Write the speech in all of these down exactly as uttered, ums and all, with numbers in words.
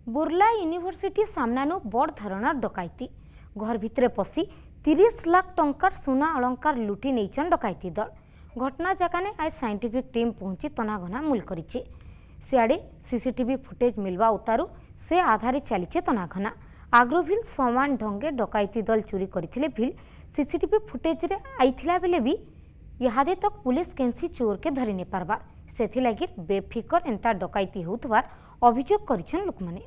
Burla university सामनानु बड़ धरणार डकायती घर भितरे पशि तीस लाख टंकार सुना अलंकार लुटी नहींचन डकायती दल। घटना जगाने आज साइंटिफिक टीम पहुंची तनाघना मूल करिछि। सियाड़े सीसीटीवी फुटेज मिलवा उतारू से आधारे चलीचे तनाघना। आग्रोभिल समान ढंगे डकायती दल चोरी करथिले भिल सीसीटीवी फुटेज रे आइथिला बेले भी इहादे तक पुलिस केंसी चोर के धरि ने पारबार सेथिलागि बेफिकर एंता डकायती होतवार अभियोग करिछन लोक माने।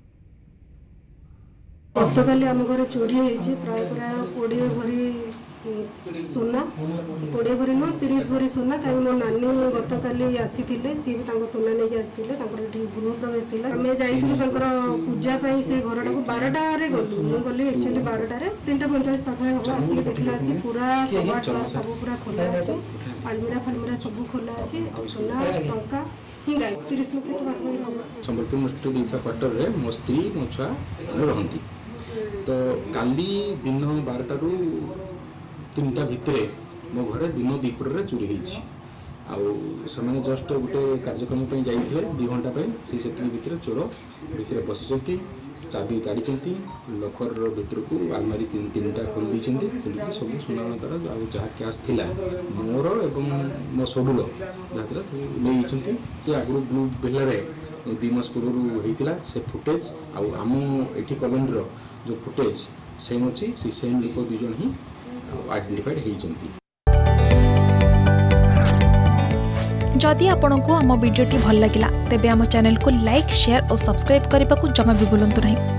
गतकाली आम घर चोरी होती प्राय प्राय कोड़े भरी सोना कोड़े भरी नुह तीस भरी सोना कहीं मो नानी गतकाली आसी सी सोना नहीं आसते गृह प्रवेश थी आम जा पूजा से घर टाक बारटे गलु मुझे गली एक्चुअली बारटे तीन टा पंचाश पाखे हम आसिक देखला पूरा कबाट सब पूरा खोला अच्छे आलमिरा फालमिरा सब खोला अच्छे सोना टंका ही गाय तीस लक्ष संबलपुर मुस्टि क्वार्टर में मो स्त्री मो छुआ रहती तो काली दिन बारटू तीन टा भितर मो घर दिन दीपर चोरी होती आने जस्ट गोटे कार्यक्रम जाइए दु घंटा से भितर चोर भितर बसी चाबी काढ़ी लकर भितर को आलमारी तीन तीन टा खोल खोली सब सुना द्वारा जहाँ कैश थी मोर एवं मो सडुल जहाँ नहीं आगु ब्लू बेलारे दु मास पूर्व होता से फुटेज आम ये कॉलोनी जो फुटेज सेम अच्छी से सेम लोक दुज ही आइडेंटिफाइड होती। जदि आपंक आम भिडी भल लगा तेब आम चैनल को लाइक शेयर और सब्सक्राइब करने को जमा भी भूलु नहीं।